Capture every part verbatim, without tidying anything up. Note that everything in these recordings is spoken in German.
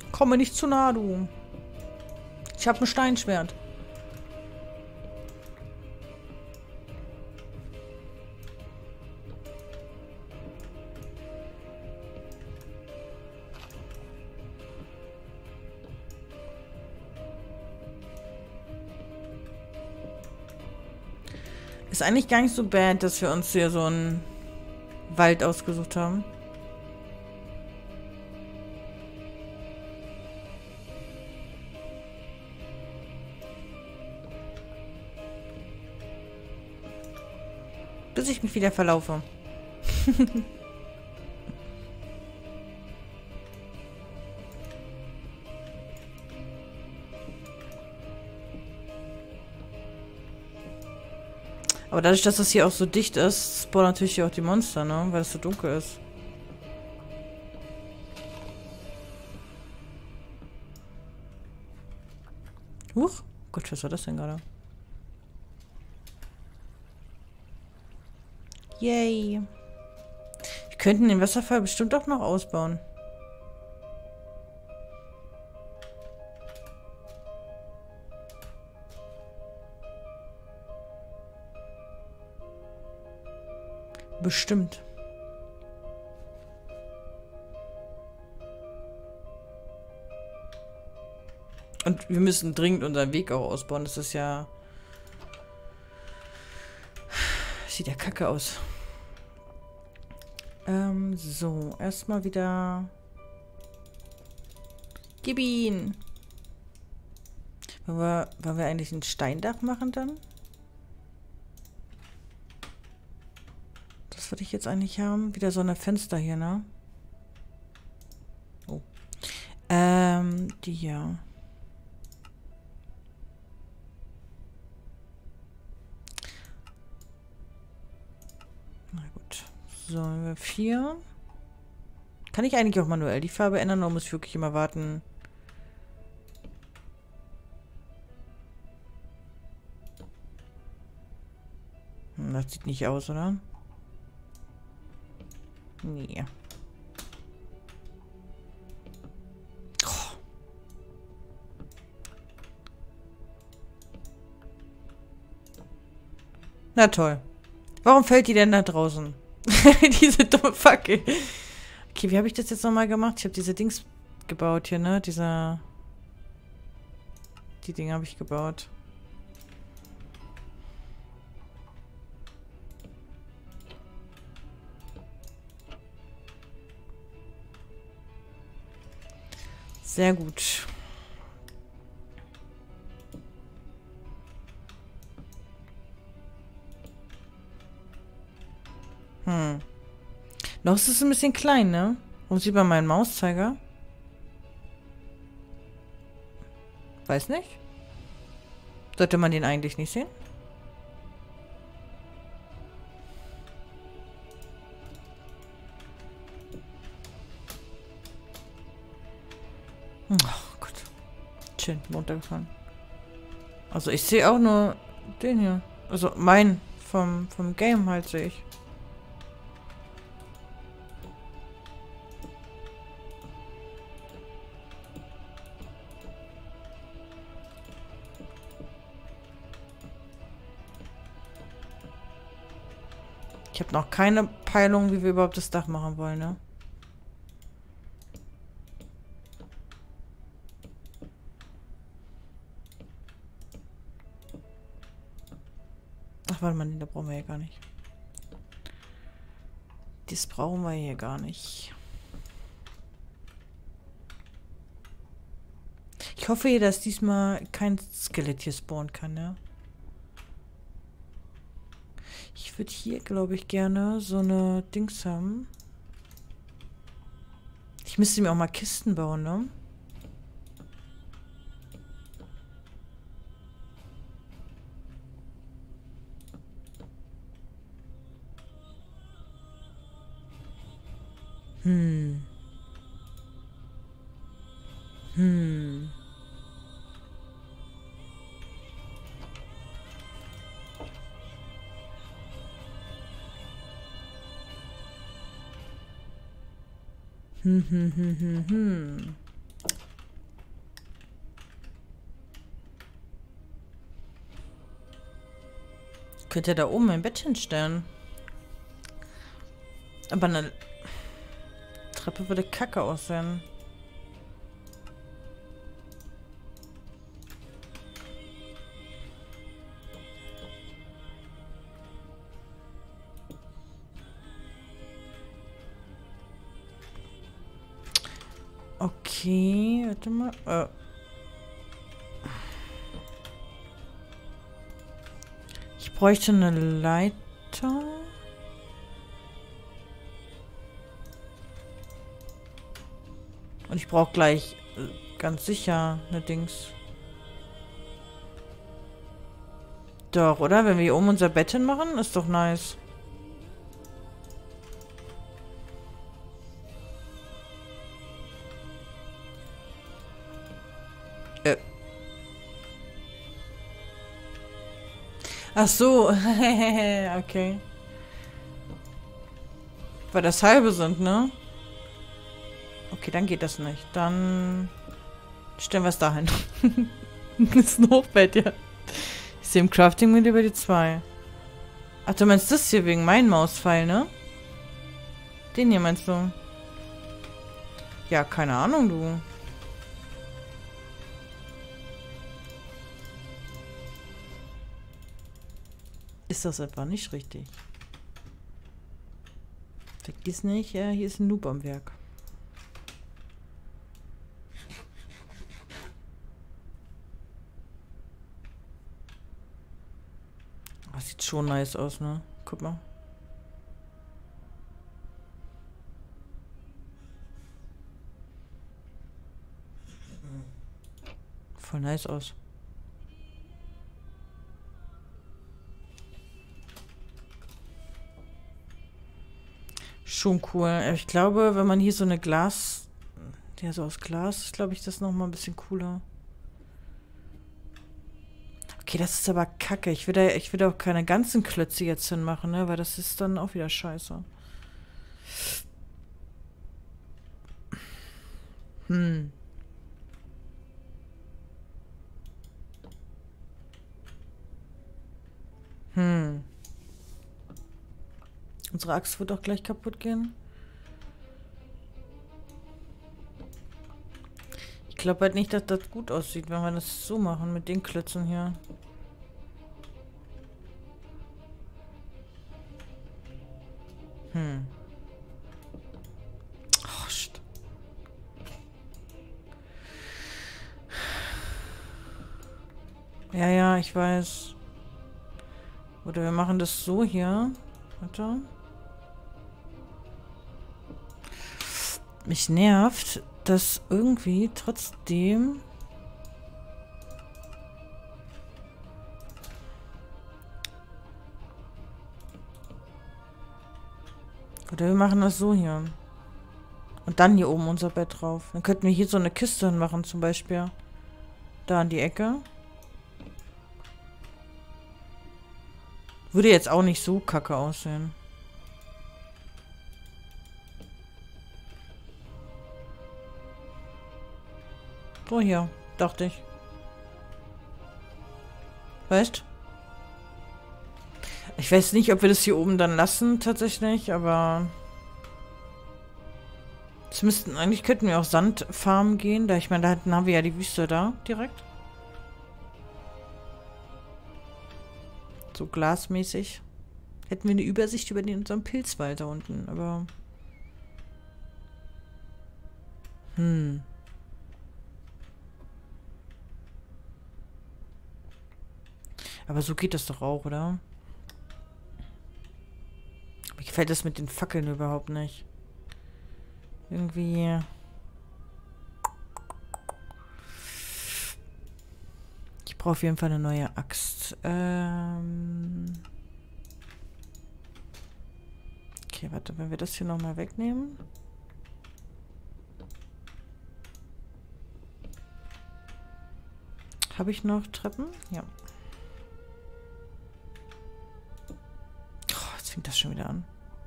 Komm mir nicht zu nah, du. Ich habe ein Steinschwert. Ist eigentlich gar nicht so bad, dass wir uns hier so einen Wald ausgesucht haben. Bis ich mich wieder verlaufe. Aber dadurch, dass das hier auch so dicht ist, spawnen natürlich hier auch die Monster, ne? Weil es so dunkel ist. Huch! Gott, was war das denn gerade? Yay! Wir könnten den Wasserfall bestimmt auch noch ausbauen. Bestimmt. Und wir müssen dringend unseren Weg auch ausbauen. Das ist ja... Sieht ja kacke aus. Ähm, so. Erstmal wieder... Gib ihn! Wollen wir, wollen wir eigentlich ein Steindach machen dann? Das würde ich jetzt eigentlich haben. Wieder so eine Fenster hier, ne? Oh. Ähm, die hier. Na gut. So, wir vier. Kann ich eigentlich auch manuell die Farbe ändern oder muss ich wirklich immer warten? Hm, das sieht nicht aus, oder? Nee. Oh. Na toll. Warum fällt die denn da draußen? Diese dumme Fackel. Okay, wie habe ich das jetzt nochmal gemacht? Ich habe diese Dings gebaut hier, ne? Dieser... Die Dinge habe ich gebaut. Sehr gut. Hm. Noch ist es ein bisschen klein, ne? Wo sieht man meinen Mauszeiger? Weiß nicht. Sollte man den eigentlich nicht sehen? Oh Gott. Schön, runtergefallen. Also ich sehe auch nur den hier. Also mein vom, vom Game halt sehe ich. Ich habe noch keine Peilung, wie wir überhaupt das Dach machen wollen, ne? Ach, warte mal, da brauchen wir ja gar nicht. Das brauchen wir hier gar nicht. Ich hoffe hier, dass diesmal kein Skelett hier spawnen kann, ja? Ich würde hier, glaube ich, gerne so eine Dings haben. Ich müsste mir auch mal Kisten bauen, ne? Hm. Hm. Hm, hm, hm, hm, hm. Könnt ihr da oben ein Bett hinstellen. Aber eine Treppe würde kacke aussehen. Okay, warte mal. Äh. Ich bräuchte eine Leiter. Und ich brauche gleich äh, ganz sicher eine Dings. Doch, oder? Wenn wir hier oben unser Bett hinmachen, ist doch nice. Äh. Ach so. Okay. Weil das halbe sind, ne? Okay, dann geht das nicht. Dann stellen wir es dahin. Das ist ein Hochbett, ja. Ich sehe im Crafting mit über die zwei. Ach, du meinst das hier wegen meinem Mauspfeil, ne? Den hier meinst du? Ja, keine Ahnung, du. Ist das etwa nicht richtig? Vergiss nicht, ja, hier ist ein Noob am Werk. Das sieht schon nice aus, ne? Guck mal. Voll nice aus. Schon cool. Ich glaube, wenn man hier so eine Glas... Ja, so aus Glas ist, glaube ich, das nochmal ein bisschen cooler. Okay, das ist aber kacke. Ich will da, ich will da auch keine ganzen Klötze jetzt hinmachen, ne? Weil das ist dann auch wieder scheiße. Hm. Hm. Unsere Axt wird auch gleich kaputt gehen. Ich glaube halt nicht, dass das gut aussieht, wenn wir das so machen mit den Klötzen hier. Hm. Oh, shit. Ja, ja, ich weiß. Oder wir machen das so hier. Warte. Mich nervt, dass irgendwie trotzdem... Oder wir machen das so hier. Und dann hier oben unser Bett drauf. Dann könnten wir hier so eine Kiste hinmachen zum Beispiel. Da an die Ecke. Würde jetzt auch nicht so kacke aussehen. So hier, dachte ich. Weißt? Ich weiß nicht, ob wir das hier oben dann lassen, tatsächlich, aber... Es müssten, eigentlich könnten wir auch Sandfarmen gehen, da ich meine, da hinten haben wir ja die Wüste da, direkt. So glasmäßig. Hätten wir eine Übersicht über den, unseren Pilzwald da unten, aber... Hm... Aber so geht das doch auch, oder? Mir gefällt das mit den Fackeln überhaupt nicht. Irgendwie... Ich brauche auf jeden Fall eine neue Axt. Ähm... Okay, warte, wenn wir das hier nochmal wegnehmen. Habe ich noch Treppen? Ja. Oh, jetzt fängt das schon wieder an.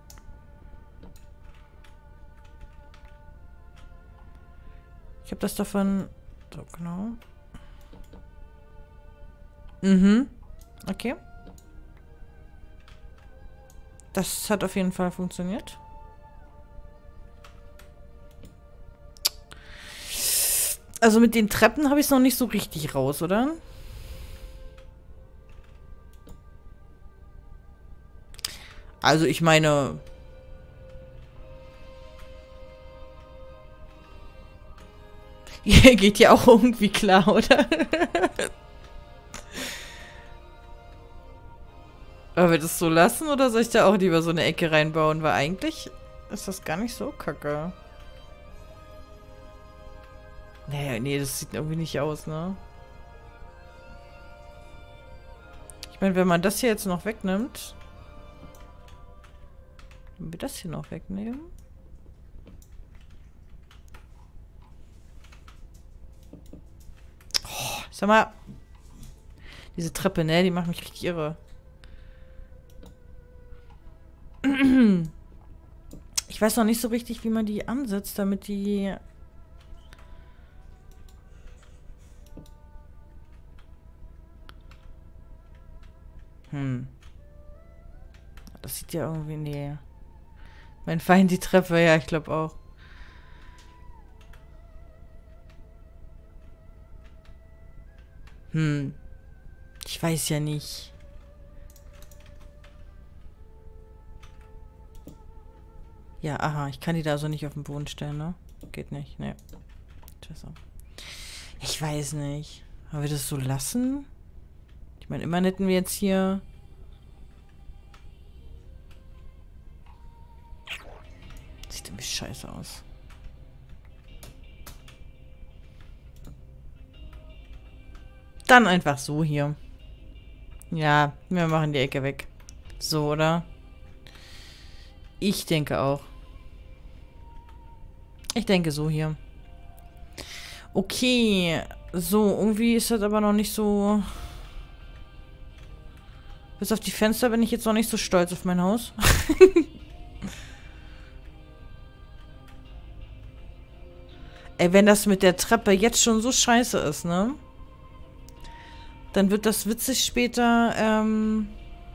Ich habe das davon... So, genau. Mhm. Okay. Das hat auf jeden Fall funktioniert. Also mit den Treppen habe ich es noch nicht so richtig raus, oder? Also ich meine... Geht ja auch irgendwie klar, oder? Aber wir das so lassen oder soll ich da auch lieber so eine Ecke reinbauen? Weil eigentlich ist das gar nicht so kacke. Nee, nee, das sieht irgendwie nicht aus, ne? Ich meine, wenn man das hier jetzt noch wegnimmt... Wenn wir das hier noch wegnehmen... Oh, sag mal... Diese Treppe, ne? Die macht mich richtig irre. Ich weiß noch nicht so richtig, wie man die ansetzt, damit die... Hm. Das sieht ja irgendwie... Nee. Mein Feind die Treppe, ja, ich glaube auch. Hm. Ich weiß ja nicht. Ja, aha, ich kann die da so nicht auf den Boden stellen, ne? Geht nicht, ne. Ich weiß nicht. Wollen wir das so lassen? Ich meine, immerhin hätten wir jetzt hier... Sieht irgendwie scheiße aus. Dann einfach so hier. Ja, wir machen die Ecke weg. So, oder? Ich denke auch. Ich denke so hier. Okay. So, irgendwie ist das aber noch nicht so... Bis auf die Fenster bin ich jetzt noch nicht so stolz auf mein Haus. Ey, wenn das mit der Treppe jetzt schon so scheiße ist, ne? Dann wird das witzig später, ähm...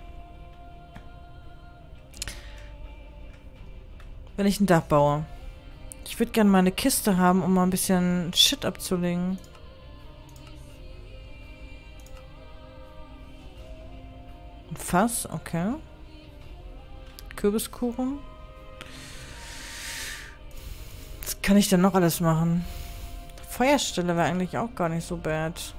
wenn ich ein Dach baue. Ich würde gerne mal eine Kiste haben, um mal ein bisschen Shit abzulegen. Ein Fass, okay. Kürbiskuchen. Was kann ich denn noch alles machen? Feuerstelle wäre eigentlich auch gar nicht so bad.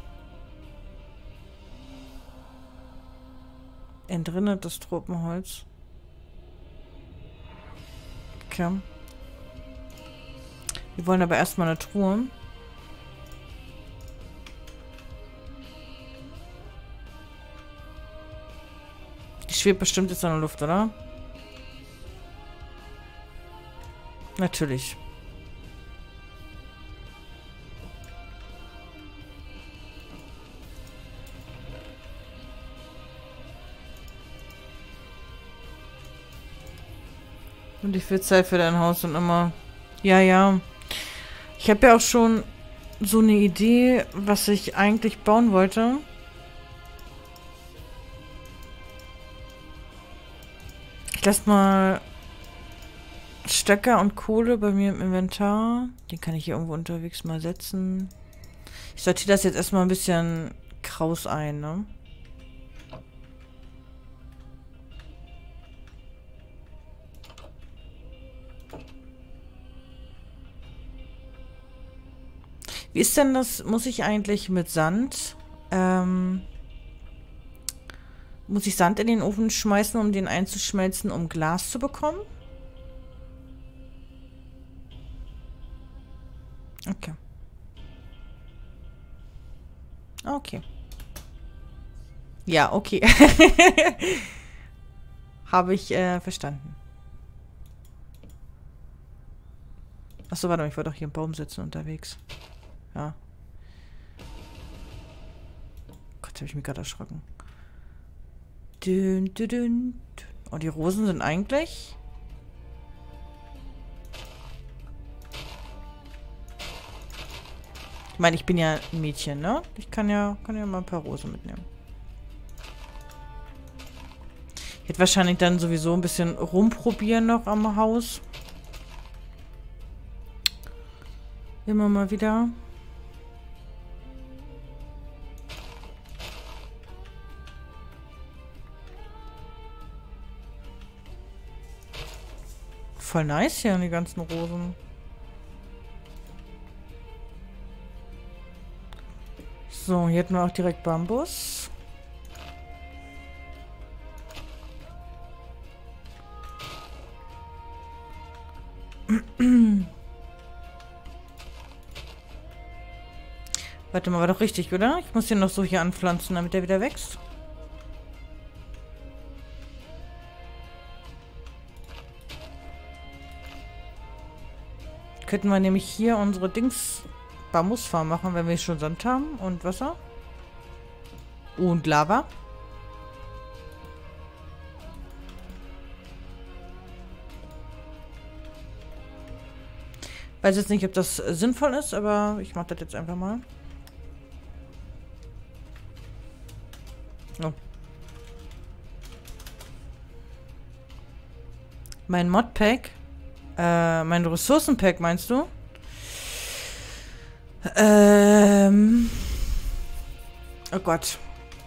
Entrinnet das Tropenholz. Okay. Wir wollen aber erstmal eine Truhe. Die schwebt bestimmt jetzt in der Luft, oder? Natürlich. Und ich will Zeit für dein Haus und immer... Ja, ja. Ich habe ja auch schon so eine Idee, was ich eigentlich bauen wollte. Ich lasse mal Stöcker und Kohle bei mir im Inventar. Den kann ich hier irgendwo unterwegs mal setzen. Ich sortiere das jetzt erstmal ein bisschen kraus ein, ne? Wie ist denn das? Muss ich eigentlich mit Sand, ähm, muss ich Sand in den Ofen schmeißen, um den einzuschmelzen, um Glas zu bekommen? Okay. Okay. Ja, okay. Habe ich äh, verstanden. Achso, warte mal, ich wollte doch hier im Baum sitzen unterwegs. Ja. Gott, habe ich mich gerade erschrocken. Dün, dün, dün. Oh, die Rosen sind eigentlich... Ich meine, ich bin ja ein Mädchen, ne? Ich kann ja, kann ja mal ein paar Rosen mitnehmen. Ich werde wahrscheinlich dann sowieso ein bisschen rumprobieren noch am Haus. Immer mal wieder. Voll nice hier, die ganzen Rosen. So, hier hätten wir auch direkt Bambus. Warte mal, war doch richtig, oder? Ich muss den noch so hier anpflanzen, damit er wieder wächst. Könnten wir nämlich hier unsere Dings Bambusfarm machen, wenn wir schon Sand haben und Wasser. Und Lava. Weiß jetzt nicht, ob das sinnvoll ist, aber ich mache das jetzt einfach mal. Oh. Mein Modpack. Äh, mein Ressourcenpack, meinst du? Ähm. Oh Gott.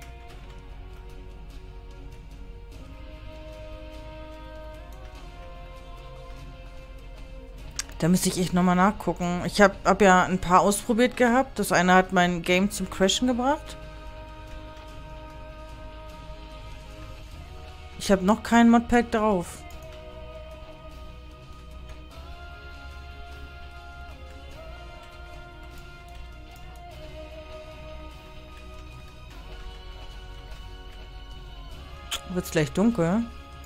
Da müsste ich echt nochmal nachgucken. Ich habe hab ja ein paar ausprobiert gehabt. Das eine hat mein Game zum Crashen gebracht. Ich habe noch kein Modpack drauf. Wird's gleich dunkel?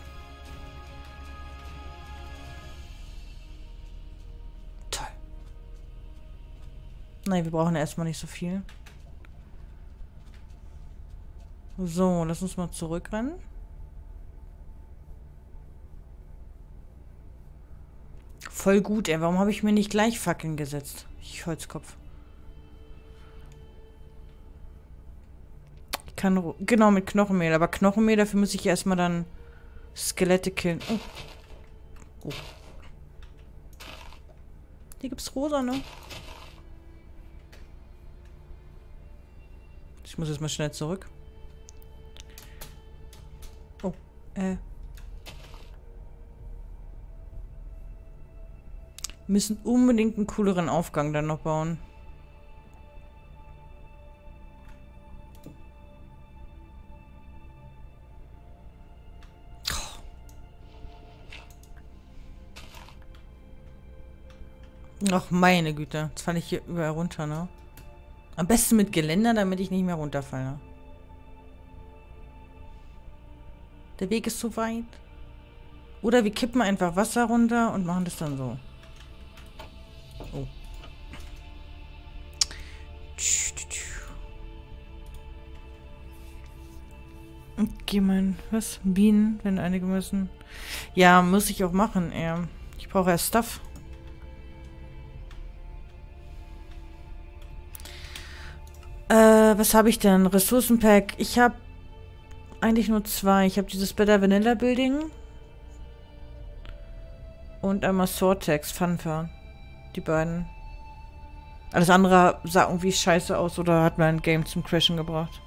Toll. Nein, wir brauchen erstmal nicht so viel. So, lass uns mal zurückrennen. Voll gut, ey. Warum habe ich mir nicht gleich Fackeln gesetzt? Ich Holzkopf. Ich kann... Genau, mit Knochenmehl. Aber Knochenmehl, dafür muss ich erstmal dann Skelette killen. Oh. Oh. Hier gibt's rosa, ne? Ich muss jetzt mal schnell zurück. Oh. Äh... Müssen unbedingt einen cooleren Aufgang dann noch bauen. Ach, meine Güte. Jetzt falle ich hier überall runter, ne? Am besten mit Geländer, damit ich nicht mehr runterfalle. Der Weg ist so weit. Oder wir kippen einfach Wasser runter und machen das dann so. Oh. Okay, mein... Was? Bienen, wenn einige müssen. Ja, muss ich auch machen. Ja. Ich brauche ja Stuff. Äh, was habe ich denn? Ressourcenpack. Ich habe eigentlich nur zwei. Ich habe dieses Better Vanilla Building. Und einmal Sortex, Funfair. Die beiden. Alles andere sah irgendwie scheiße aus oder hat mein Game zum Crashen gebracht.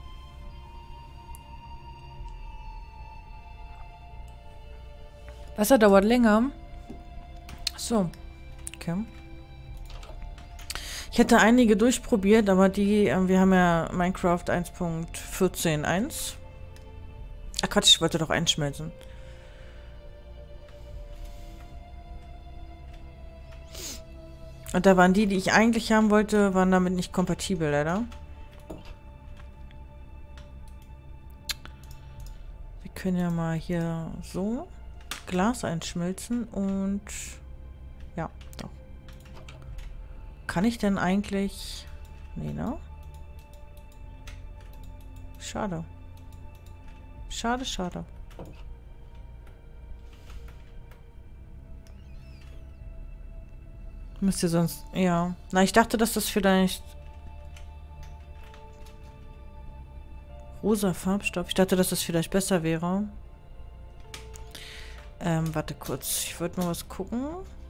Wasser dauert länger. So. Okay. Ich hätte einige durchprobiert, aber die, äh, wir haben ja Minecraft eins Punkt vierzehn Punkt eins. Ach Quatsch, ich wollte doch einschmelzen. Und da waren die, die ich eigentlich haben wollte, waren damit nicht kompatibel, leider. Wir können ja mal hier so Glas einschmelzen und ja, doch. Kann ich denn eigentlich... Nee, ne? Schade. Schade, schade. Müsst ihr sonst... Ja. Na, ich dachte, dass das vielleicht... Rosa Farbstoff. Ich dachte, dass das vielleicht besser wäre. Ähm, warte kurz. Ich wollte nur was gucken.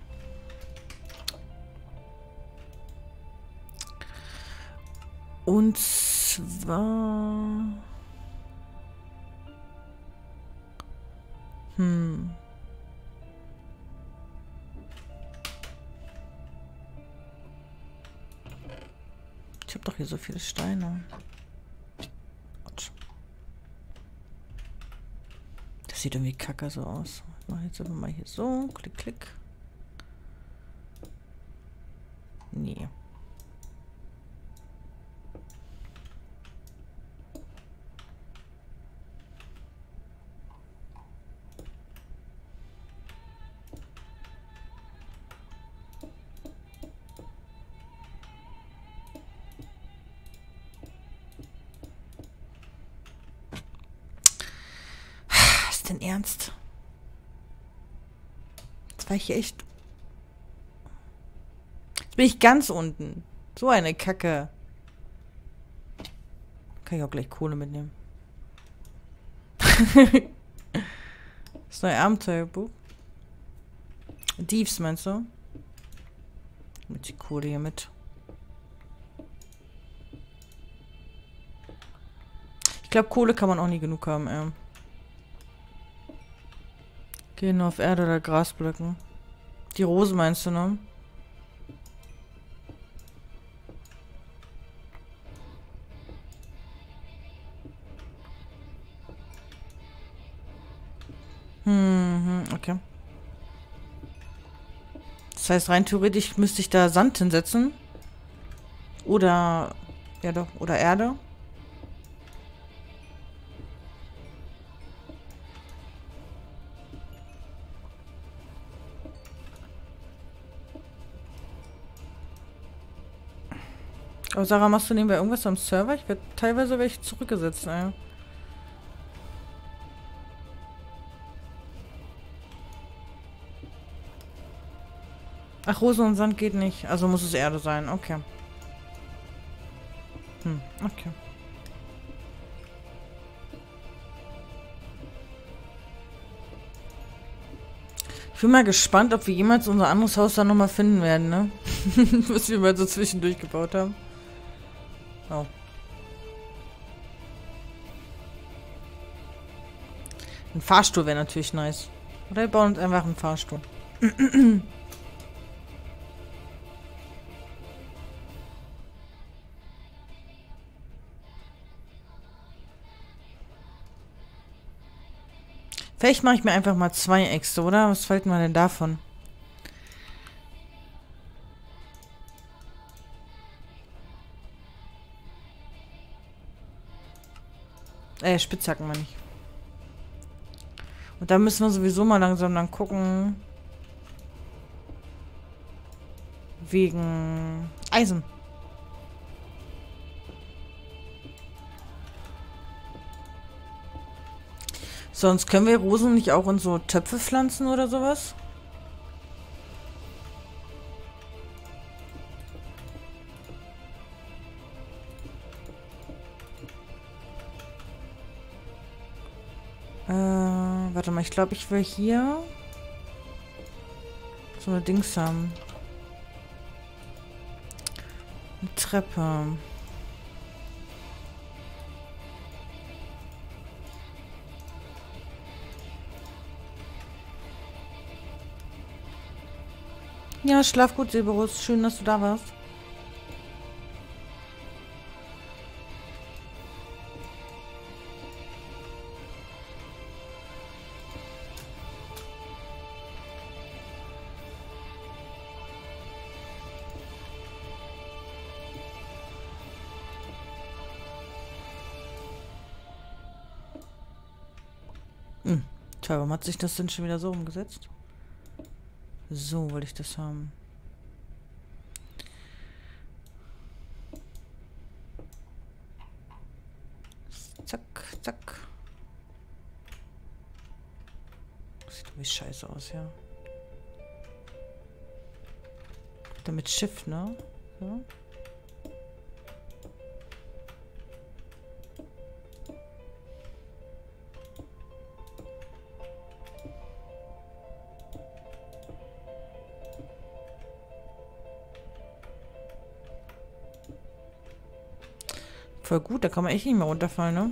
Und zwar... Hm. Ich habe doch hier so viele Steine. Autsch. Das sieht irgendwie kacke so aus. Ich mache jetzt aber mal hier so. Klick, klick. Nee. Ist denn ernst? Jetzt war ich hier echt... Jetzt bin ich ganz unten. So eine Kacke. Kann ich auch gleich Kohle mitnehmen. Das neue Abenteuerbuch. Thieves meinst du? Mit die Kohle hier mit. Ich glaube, Kohle kann man auch nie genug haben, ey. Gehen auf Erde oder Grasblöcken. Die Rose meinst du, ne? Hm, okay. Das heißt, rein theoretisch müsste ich da Sand hinsetzen. Oder... Ja doch, oder Erde. Aber Sarah, machst du nebenbei irgendwas am Server? Ich werde teilweise welche zurückgesetzt, ey. Ach, Rosen und Sand geht nicht. Also muss es Erde sein. Okay. Hm, okay. Ich bin mal gespannt, ob wir jemals unser anderes Haus dann nochmal finden werden, ne? Was wir mal so zwischendurch gebaut haben. Oh. Ein Fahrstuhl wäre natürlich nice. Oder wir bauen uns einfach einen Fahrstuhl. Vielleicht mache ich mir einfach mal zwei Äxte, oder? Was fällt mir denn davon? Äh, Spitzhacken meine ich. Und da müssen wir sowieso mal langsam dann gucken. Wegen Eisen. Sonst können wir Rosen nicht auch in so Töpfe pflanzen oder sowas? Äh, warte mal, ich glaube, ich will hier so eine Dings haben. Eine Treppe. Ja, schlaf gut, Silberus. Schön, dass du da warst. Hm. Tja, warum hat sich das denn schon wieder so umgesetzt? So wollte ich das haben. Zack, zack. Sieht irgendwie scheiße aus, ja. Damit Schiff, ne? So. Voll gut, da kann man echt nicht mehr runterfallen, ne?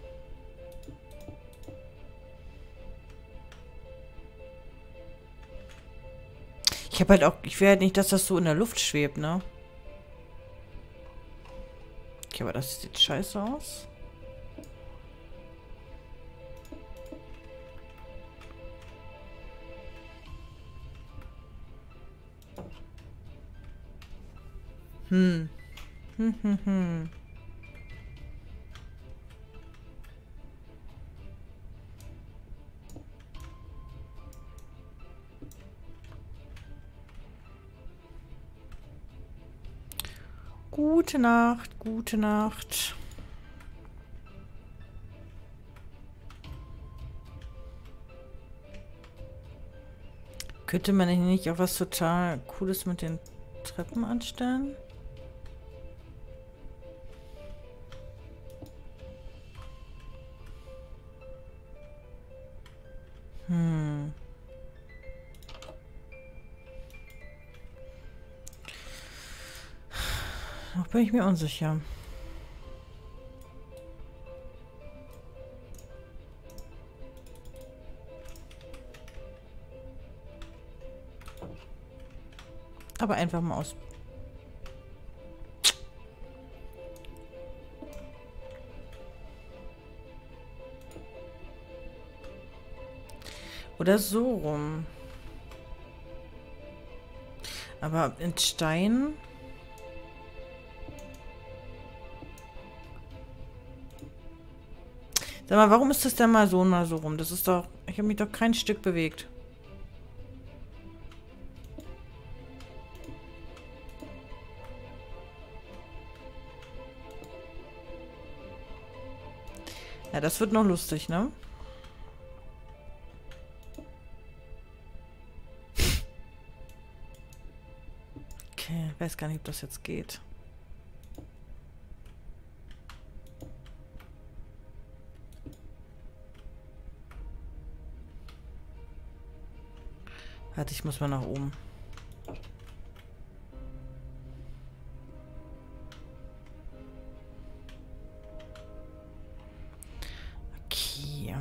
Ich habe halt auch, ich will halt nicht, dass das so in der Luft schwebt, ne? Okay, aber das sieht scheiße aus. Hm. Hm, hm, hm. Gute Nacht, gute Nacht. Könnte man nicht auch was total Cooles mit den Treppen anstellen? Hm. Noch bin ich mir unsicher. Aber einfach mal aus. Oder so rum. Aber in Stein. Sag mal, warum ist das denn mal so und mal so rum? Das ist doch... Ich habe mich doch kein Stück bewegt. Ja, das wird noch lustig, ne? Okay, ich weiß gar nicht, ob das jetzt geht. Warte, ich muss mal nach oben. Okay.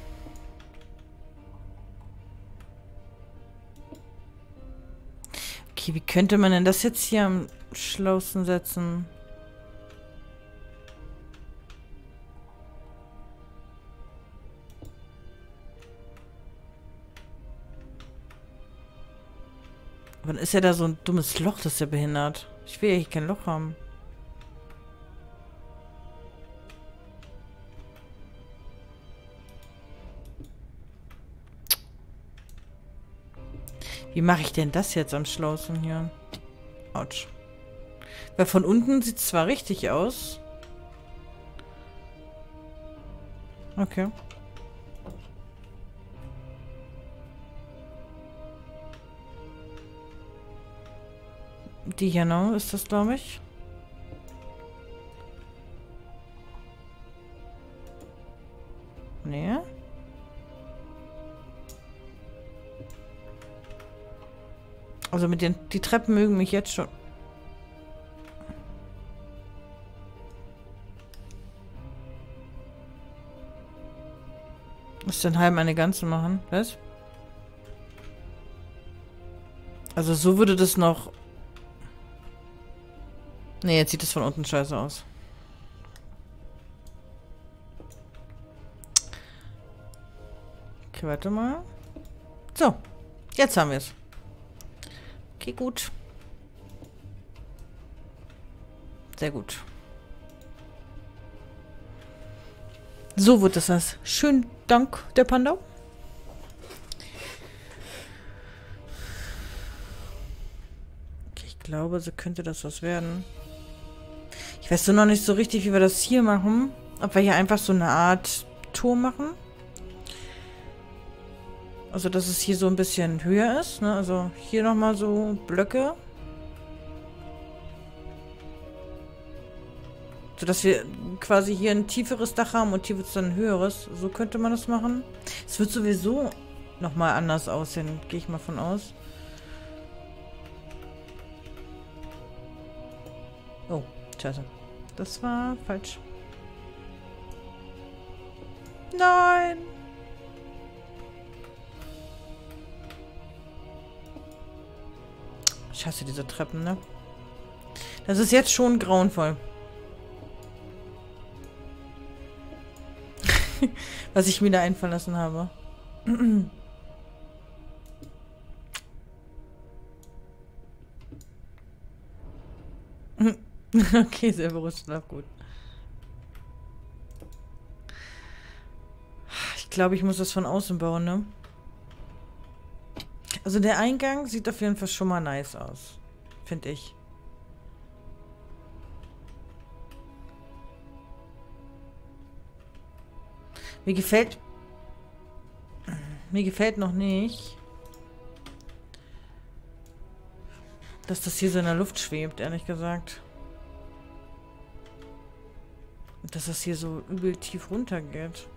Okay, wie könnte man denn das jetzt hier am schlausten setzen? Wann ist ja da so ein dummes Loch, das ist ja behindert. Ich will ja hier kein Loch haben. Wie mache ich denn das jetzt am schlausten hier? Autsch. Weil von unten sieht es zwar richtig aus. Okay. Die hier noch ist das, glaube ich. Nee. Also mit den... Die Treppen mögen mich jetzt schon... Muss den halben eine ganze machen, was? Also so würde das noch... Ne, jetzt sieht es von unten scheiße aus. Okay, warte mal. So, jetzt haben wir es. Okay, gut. Sehr gut. So wird das was. Schön, dank der Panda. Okay, ich glaube, so könnte das was werden. Ich weiß nur noch nicht so richtig, wie wir das hier machen. Ob wir hier einfach so eine Art Turm machen. Also, dass es hier so ein bisschen höher ist. Ne? Also, hier nochmal so Blöcke. Sodass wir quasi hier ein tieferes Dach haben und hier wird es dann ein höheres. So könnte man das machen. Es wird sowieso nochmal anders aussehen, gehe ich mal von aus. Oh, scheiße. Das war falsch. Nein! Ich hasse diese Treppen, ne? Das ist jetzt schon grauenvoll. Was ich mir da einfallen lassen habe. Okay, sehr bewusst, gut. Ich glaube, ich muss das von außen bauen, ne? Also der Eingang sieht auf jeden Fall schon mal nice aus. Finde ich. Mir gefällt... Mir gefällt noch nicht, dass das hier so in der Luft schwebt, ehrlich gesagt. Dass das hier so übel tief runter geht.